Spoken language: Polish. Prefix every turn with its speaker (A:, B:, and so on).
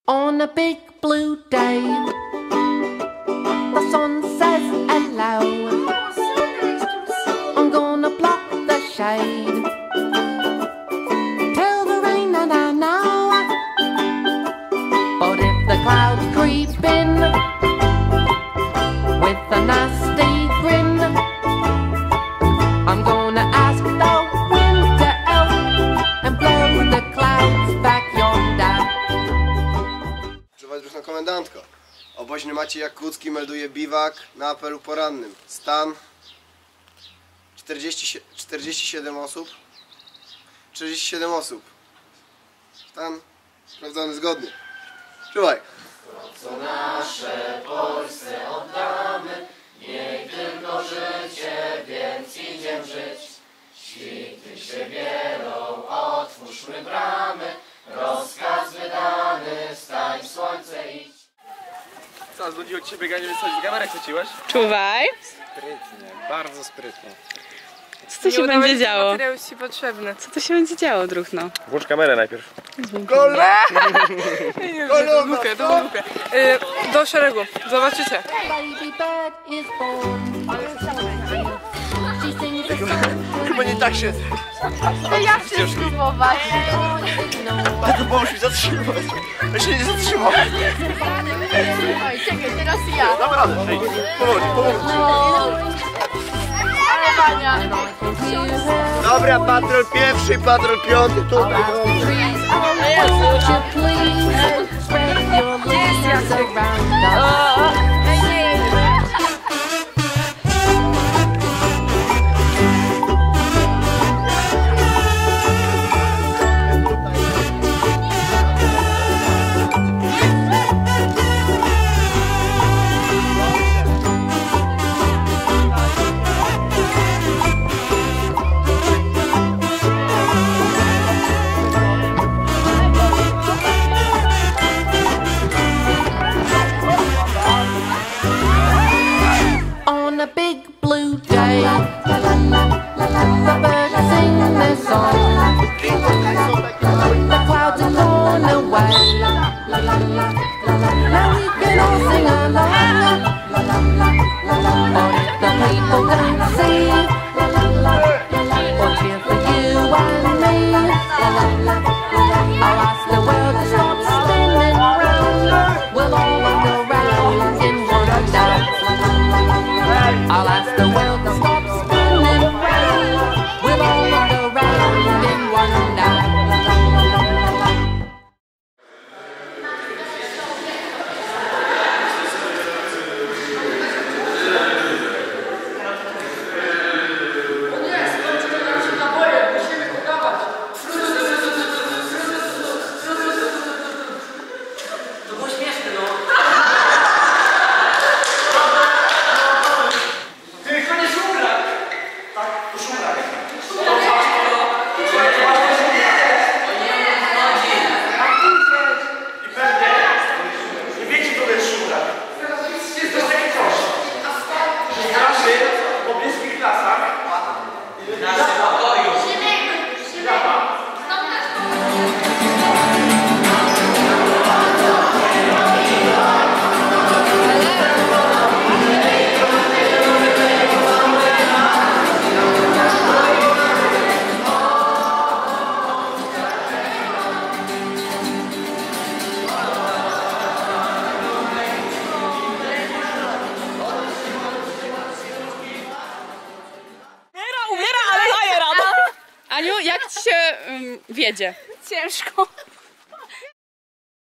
A: On a big blue day, the sun says hello. I'm gonna block the shade, tell the rain that I know. But if the clouds creep in with a nasty grin, I'm gonna ask the wind to help and blow the clouds back yonder.
B: Drużna komendantko. Oboźny Maciej Jakucki melduje biwak na apelu porannym. Stan 47 osób. 47 osób. Stan sprawdzony zgodnie. Czuwaj.
C: To co nasze Polsce oddamy, niech tylko życie, więc idziem żyć. Świty się bielą, otwórzmy bramy, rozkaz wydany, stań w słońce idź.
D: Co, znudziło ci się bieganie, więc coś z kamerę chwyciłeś?
E: Czuwaj.
D: Sprytnie, bardzo sprytnie.
E: Co tu się będzie działo?
F: Materiał jest ci potrzebny.
E: Co tu się będzie działo, Druchno?
D: Włącz kamerę najpierw.
F: To głupie. Do szeregu, zobaczycie.
A: Baby bird is born. She sings a song.
D: Chyba nie tak się...
F: To ja chcę spróbować.
D: Tylko pomóż mi zatrzymać. Ja się nie zatrzymam.
F: Oj, czekaj, teraz ja.
D: Dam radę. Ej, pomóż.
F: Ale Wania.
B: Dobra, patrol pierwszy, patrol piąty, tutaj.
A: Won't you please spread your leaves around us? On a big blue day, the birds sing their song. The clouds are torn away. Now we can all sing along. But if the people don't see, we'll cheer for you and me. I'll ask the world to stop spinning round. We'll all go round in wonder. I'll ask the world to stop spinning round. We'll all go round in wonder.
E: Umiera, ale daje radę. Aniu, jak ci się wiedzie?
F: Ciężko.